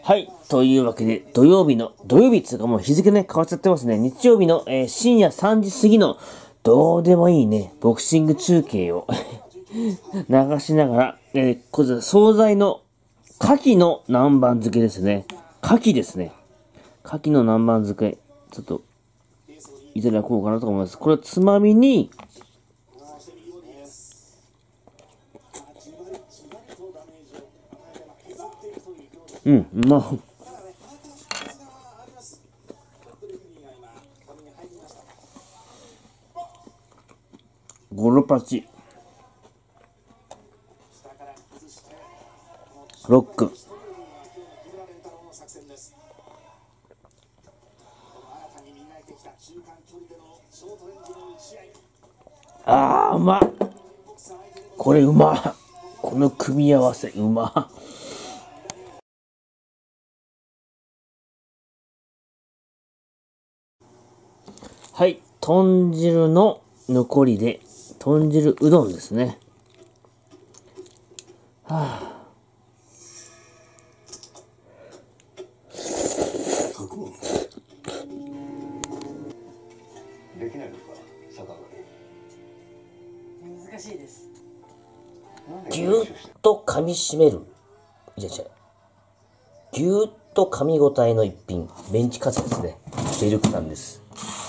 はい。というわけで、土曜日っていうかもう日付ね、変わっちゃってますね。日曜日の、深夜3時過ぎの、どうでもいいね、ボクシング中継を流しながら、こちら、惣菜の、牡蠣の南蛮漬けですね。牡蠣ですね。牡蠣の南蛮漬け、ちょっと、いただこうかなと思います。これはつまみに、まあ、ゴロパチ、ロック。うまっ。これうまっ。この組み合わせ、うまっ。はい、豚汁の残りで、豚汁うどんですね。 できないですか、逆上がり。難しいです。 ぎゅーっと噛み締める。ぎゅーっと噛み応えの一品。メンチカツですね。ベルクさんです。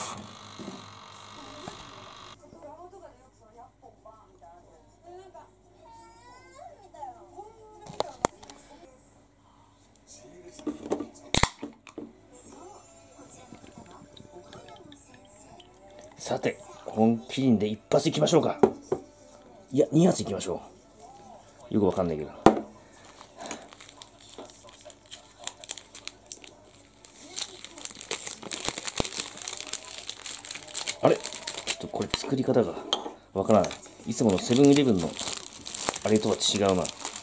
さて、本麒麟で一発いきましょうか。いや、2発いきましょう。よくわかんないけど。あれちょっとこれ作り方がわからない。いつものセブンイレブンのあれとは違うな。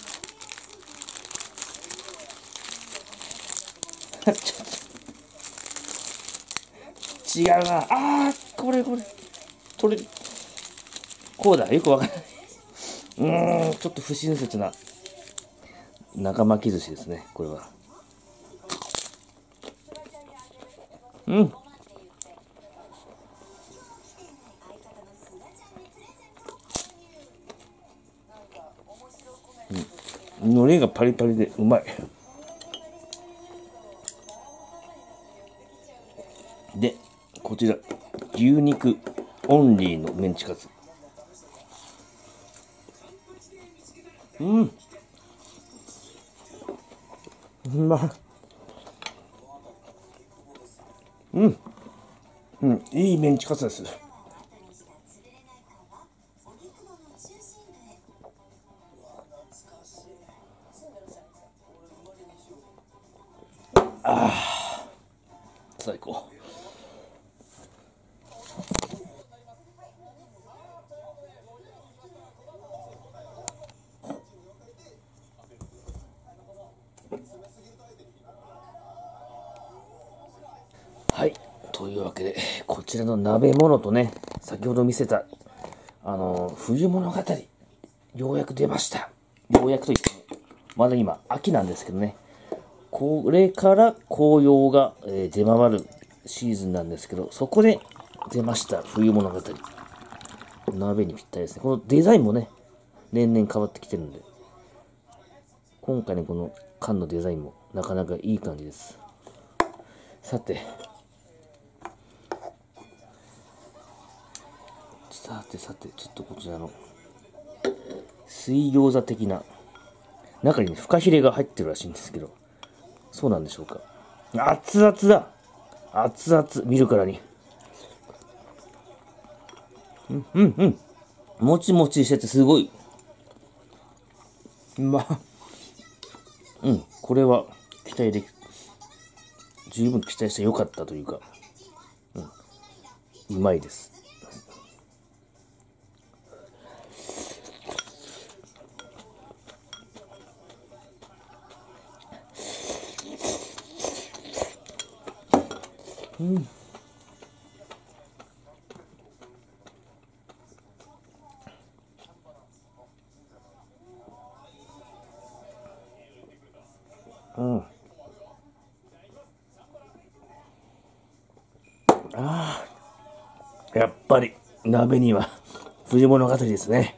違うな。これ。こうだ。よくわかんない。ちょっと不親切な仲巻き寿司ですね、これは。海苔がパリパリでうまい。で、こちら、牛肉オンリーのメンチカツ。うまい。いいメンチカツです。最高。はい。というわけで、こちらの鍋物とね、先ほど見せた、冬物語、ようやく出ました。ようやくと言っても、まだ今、秋なんですけどね、これから紅葉が、出回るシーズンなんですけど、そこで出ました、冬物語。鍋にぴったりですね。このデザインもね、年々変わってきてるんで、今回のこの缶のデザインもなかなかいい感じです。さて、ちょっとこちらの水餃子的な中にね、フカヒレが入ってるらしいんですけど、そうなんでしょうか。熱々だ。熱々、見るからに。もちもちしててすごい。これは期待でき、十分期待してよかったというか、うまいです。 ああ、やっぱり鍋には冬物語ですね。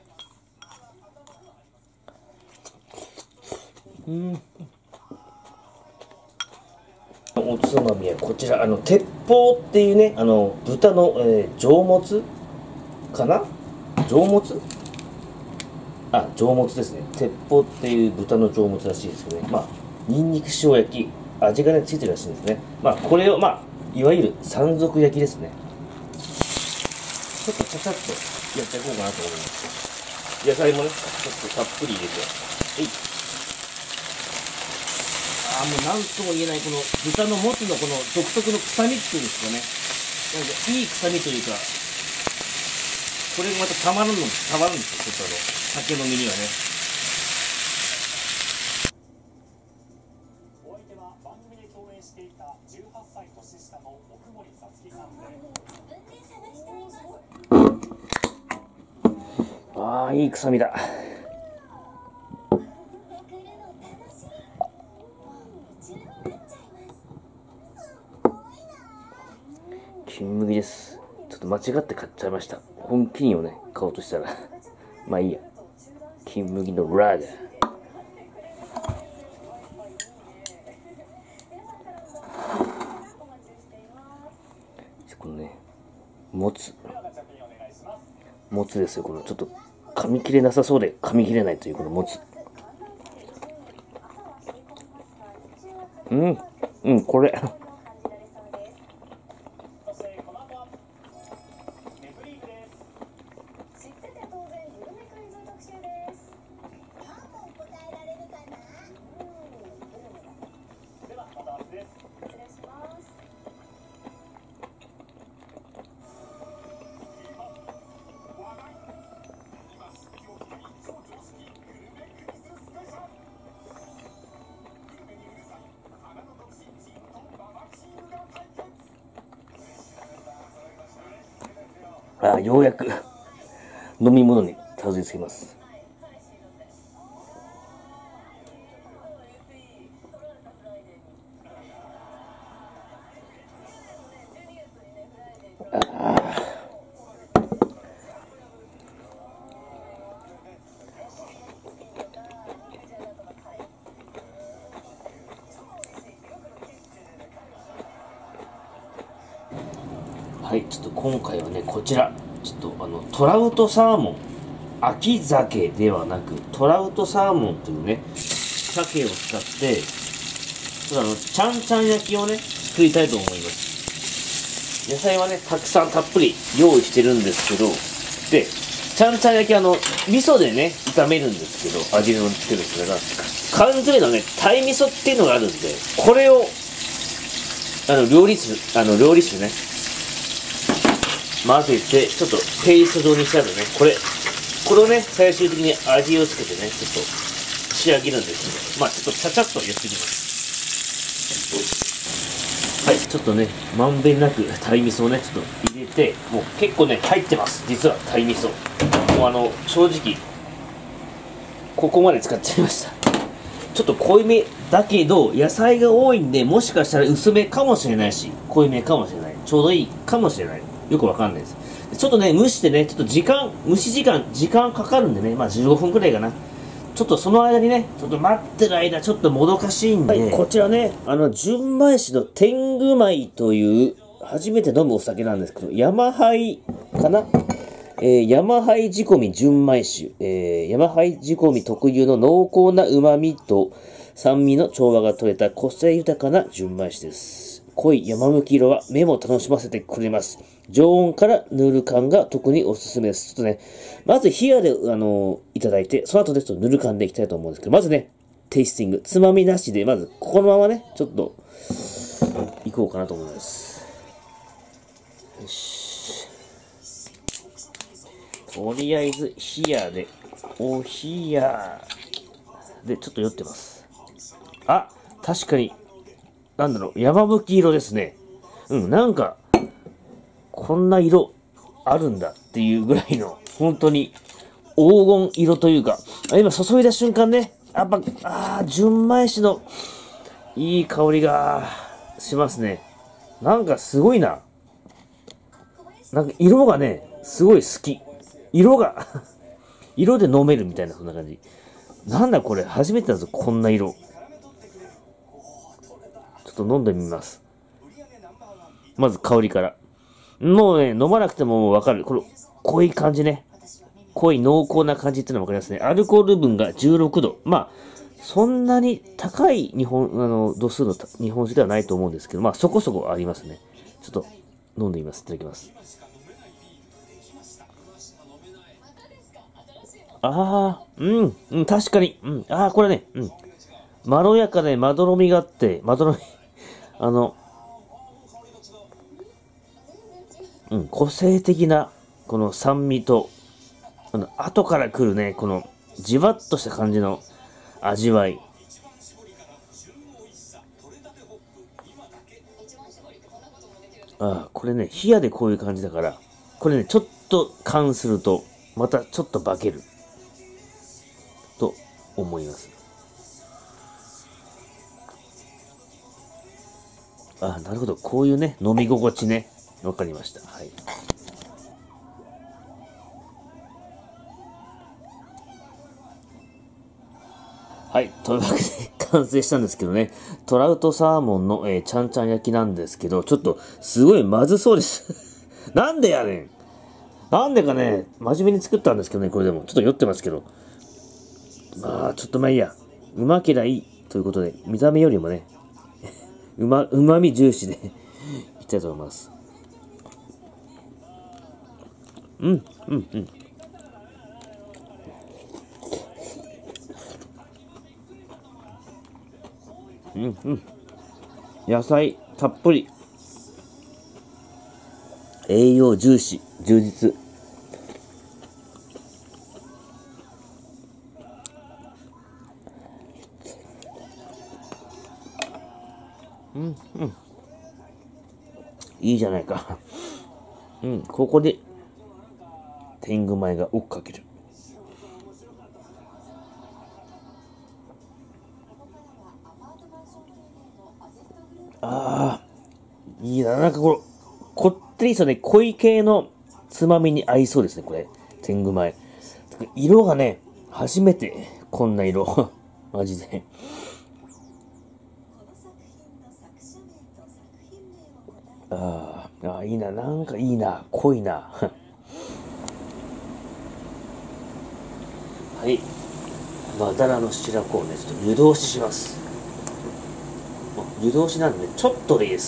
おつまみはこちら、鉄砲っていうね、豚の、上もつかな、上もつ、あ、上もつですね。鉄砲っていう豚の上もつらしいですけどね。まあ、ニンニク塩焼き、味がね、ついてるらしいんですね。まあ、これを、まあ、いわゆる山賊焼きですね。ちょっとちゃちゃっとやっていこうかなと思います。野菜もね、ちょっとたっぷり入れて。ああ、もうなんとも言えない、この豚のもつのこの独特の臭みっていうんですかね。なんかいい臭みというか、これがまたたまるんですよ、ちょっと酒飲みにはね。 お相手は番組で共演していた18歳年下の奥森さつきさんで、 ああ、いい臭みだ。金麦です。ちょっと間違って買っちゃいました。本気をね、買おうとしたらまあいいや。金麦のラーガー。このね、もつですよ。このちょっと噛み切れなさそうで噛み切れないというこのもつ。これようやく飲み物にたどり着きます。はい、ちょっと今回はね、こちらちょっとトラウトサーモン、秋鮭ではなくトラウトサーモンというね鮭を使ってちょっとちゃんちゃん焼きをね作りたいと思います。野菜はねたくさんたっぷり用意してるんですけど、でちゃんちゃん焼き味噌でね炒めるんですけど、味のつけるそれが缶詰のね鯛味噌っていうのがあるんで、これを料理酒ね混ぜてちょっとペースト状にしてあるね、これをね最終的に味をつけてねちょっと仕上げるんですけど、まあちょっとちゃちゃっとやってみます。はい、ちょっとねまんべんなく鯛味噌をねちょっと入れて、もう結構ね入ってます。実は鯛味噌もう正直ここまで使っちゃいました。ちょっと濃いめだけど野菜が多いんで、もしかしたら薄めかもしれないし濃いめかもしれない、ちょうどいいかもしれない、よくわかんないです。ちょっとね蒸してねちょっと蒸し時間かかるんでね、まあ15分くらいかな。ちょっとその間にねちょっと待ってる間ちょっともどかしいんで、はい、こちらね純米酒の天狗米という初めて飲むお酒なんですけど、山灰かな、山灰仕込み純米酒、山灰仕込み特有の濃厚な旨味と酸味の調和が取れた個性豊かな純米酒です。濃い山吹色は目も楽しませてくれます。常温から塗る感が特におすすめです。ちょっとね、まず冷やでいただいて、その後でちょっと塗る感でいきたいと思うんですけど、まずね、テイスティング、つまみなしで、まずこのままね、ちょっといこうかなと思います。よし。とりあえず冷やで、お冷やでちょっと酔ってます。あ、確かに。なんだろう、山吹色ですね。なんか、こんな色あるんだっていうぐらいの、本当に黄金色というか、今注いだ瞬間ね、やっぱ、純米酒のいい香りがしますね。なんかすごいな。 なんか色がね、すごい好き。色が、色で飲めるみたいな、そんな感じ。なんだこれ、初めてだぞ、こんな色。ちょっと飲んでみます。まず香りから。もうね、飲まなくてもわかる。これ、濃い感じね。濃い濃厚な感じっていうのがわかりますね。アルコール分が16度。まあ、そんなに高い度数の日本酒ではないと思うんですけど、まあ、そこそこありますね。ちょっと、飲んでみます。いただきます。確かに。これね、まろやかでまどろみがあって、個性的な、この酸味と、後から来るね、この、じわっとした感じの味わい。これね、冷やでこういう感じだから、これね、ちょっと缶すると、またちょっと化ける。と思います。なるほど。こういうね、飲み心地ね。わかりました。はい。はい。というわけで、完成したんですけどね。トラウトサーモンの、ちゃんちゃん焼きなんですけど、ちょっと、すごいまずそうです。なんでやねん。なんでかね、真面目に作ったんですけどね、これでも。ちょっと酔ってますけど。ちょっとまあいいや。うまけりゃいい。ということで、見た目よりもね、うまみ重視でいきたいと思います。野菜たっぷり。栄養重視、充実。いいじゃないか。ここで、天狗米が追っかける。いいな。なんかこってりしたね、濃い系のつまみに合いそうですね、これ。天狗米。色がね、初めてこんな色。マジで。いいな。なんかいいな。濃いな。はい。まだらの白子をね、ちょっと湯通しします。湯通しなんで、ちょっとでいいです。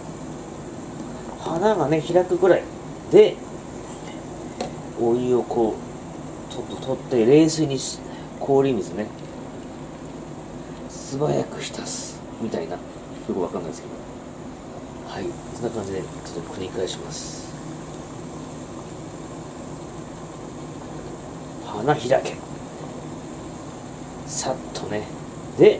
花がね、開くぐらいで、お湯をこう、ちょっと取って、冷水に氷水ね、素早く浸す。みたいな。よくわかんないですけど。はい。そんな感じで、ちょっと繰り返します。花開け。さっとね。で、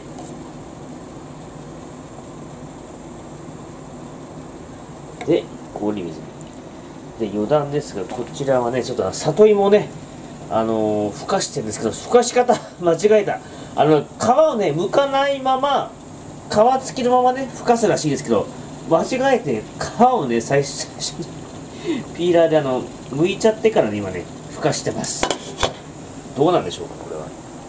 氷水。で、余談ですが、こちらはね、ちょっと里芋をね、ふかしてるんですけど、ふかし方、間違えた。皮をね、剥かないまま、皮付きのままね、ふかすらしいですけど、間違えて皮をね、最初にピーラーで剥いちゃってからね、今ね、ふかしてます。どうなんでしょうか、これは。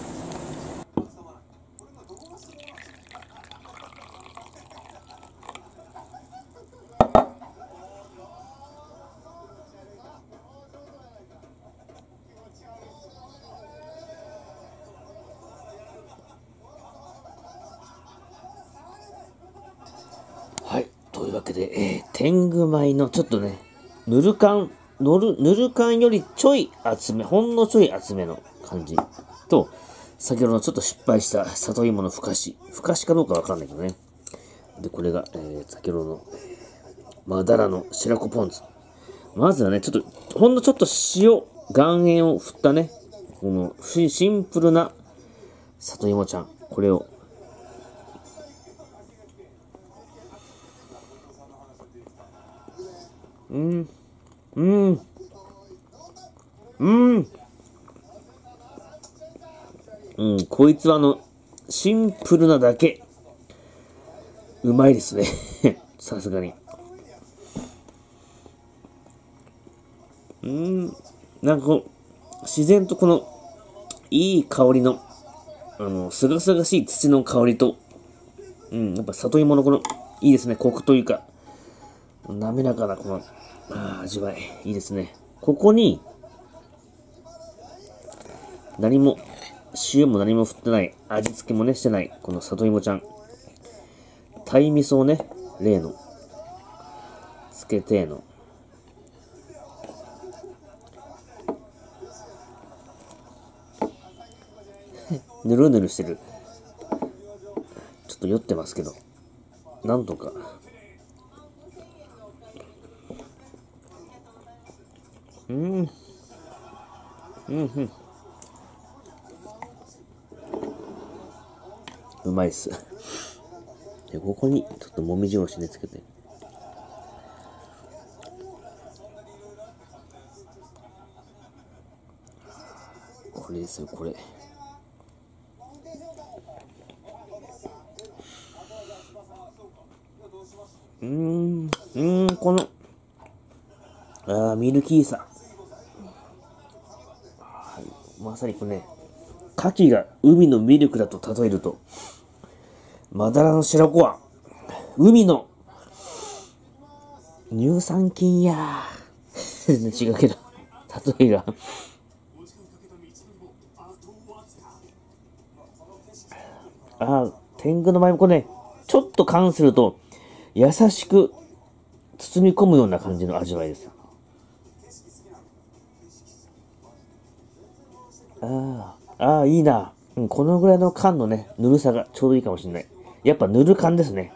はい。というわけで、天狗米のちょっとね、ぬる感よりちょい厚め、ほんのちょい厚めの感じと、先ほどのちょっと失敗した里芋のふかしかどうかわかんないけどね。で、これが、先ほどの、まだらの白子ポン酢。まずはね、ほんのちょっと岩塩を振ったね、このシンプルな里芋ちゃん。これを、こいつはシンプルなだけ、うまいですね。さすがに。 なんかこう、自然とこの、いい香りの、すがすがしい土の香りと、やっぱ里芋のこの、いいですね、コクというか、滑らかなこの、味わい、いいですね。ここに、何も、塩も何も振ってない、味付けもね、してない、この里芋ちゃん。鯛味噌をね、例の、つけての、ぬるぬるしてる。ちょっと酔ってますけど、なんとか。うまいっす。で、ここにちょっともみじおろしねつけて。これですよ、これ。この、ミルキーさ。まさにこれね、牡蠣が海のミルクだと例えると、マダラの白子は、海の乳酸菌や違うけど、例えが。天狗の舞もね、ちょっと缶すると、優しく包み込むような感じの味わいです。いいな。このぐらいの缶のね、ぬるさがちょうどいいかもしれない。やっぱぬる缶ですね。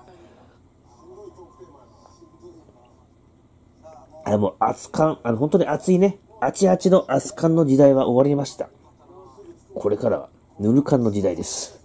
もう熱燗、本当に熱いね。あちあちの熱燗の時代は終わりました。これからはぬる燗の時代です。